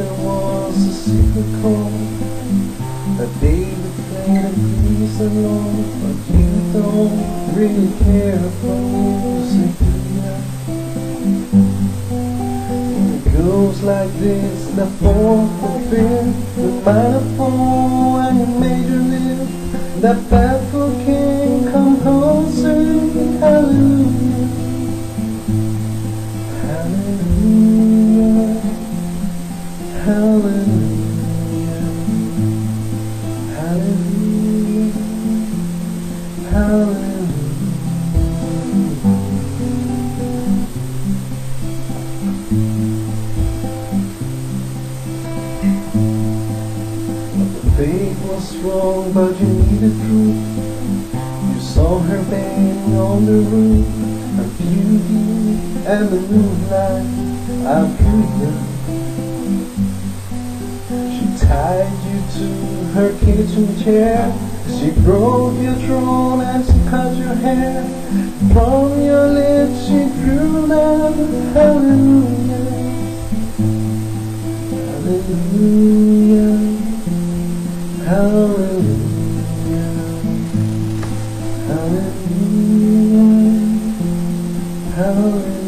there was a secret chord that David played a piece alone, but you don't really care for music, do ya? It goes like this: the fourth, the fifth, the minor fall, and the major lift, the baffled king composer. Hallelujah, hallelujah, hallelujah, hallelujah, hallelujah. The faith was strong, but you needed proof. You saw her banging on the roof, her beauty and the moonlight outgrew you. She tied you to her kitchen chair, she broke your throne and she cut your hair. From your lips she drew down hallelujah, hallelujah, hallelujah, hallelujah, hallelujah.